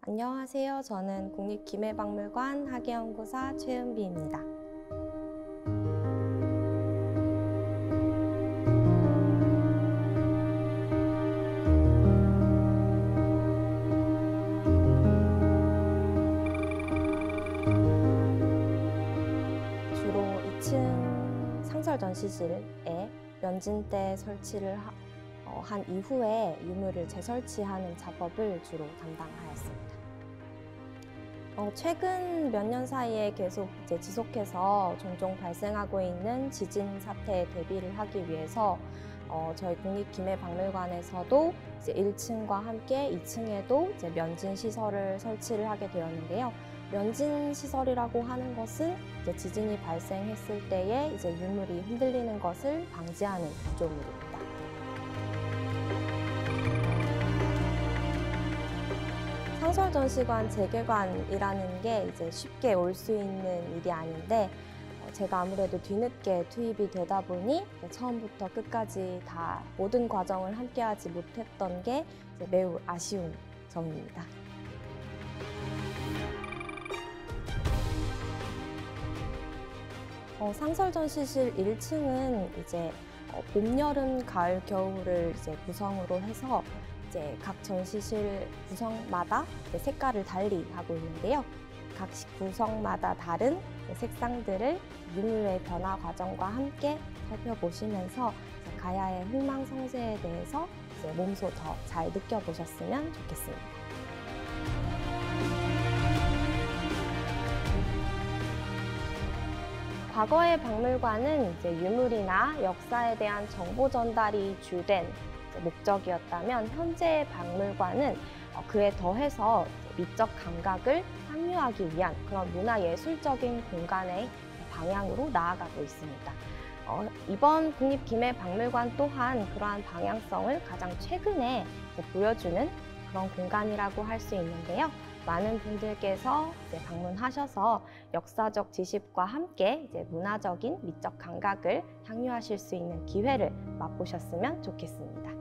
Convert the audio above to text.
안녕하세요. 저는 국립김해박물관 학예연구사 최은비입니다. 주로 2층 상설전시실에 면진대 설치를 한 이후에 유물을 재설치하는 작업을 주로 담당하였습니다. 최근 몇 년 사이에 계속 지속해서 종종 발생하고 있는 지진 사태에 대비를 하기 위해서 저희 국립김해박물관에서도 1층과 함께 2층에도 면진 시설을 설치를 하게 되었는데요. 면진 시설이라고 하는 것은 지진이 발생했을 때에 유물이 흔들리는 것을 방지하는 구조물입니다. 상설전시관 재개관이라는 게 쉽게 올 수 있는 일이 아닌데 제가 아무래도 뒤늦게 투입이 되다 보니 처음부터 끝까지 다 모든 과정을 함께하지 못했던 게 매우 아쉬운 점입니다. 상설전시실 1층은 봄, 여름, 가을, 겨울을 구성으로 해서 각 전시실 구성마다 색깔을 달리 하고 있는데요. 각 구성마다 다른 색상들을 유물의 변화 과정과 함께 살펴보시면서 가야의 흥망성쇠에 대해서 몸소 더 잘 느껴보셨으면 좋겠습니다. 과거의 박물관은 유물이나 역사에 대한 정보 전달이 주된 목적이었다면 현재의 박물관은 그에 더해서 미적 감각을 향유하기 위한 그런 문화예술적인 공간의 방향으로 나아가고 있습니다. 이번 국립김해박물관 또한 그러한 방향성을 가장 최근에 보여주는 그런 공간이라고 할 수 있는데요. 많은 분들께서 방문하셔서 역사적 지식과 함께 문화적인 미적 감각을 향유하실 수 있는 기회를 맛보셨으면 좋겠습니다.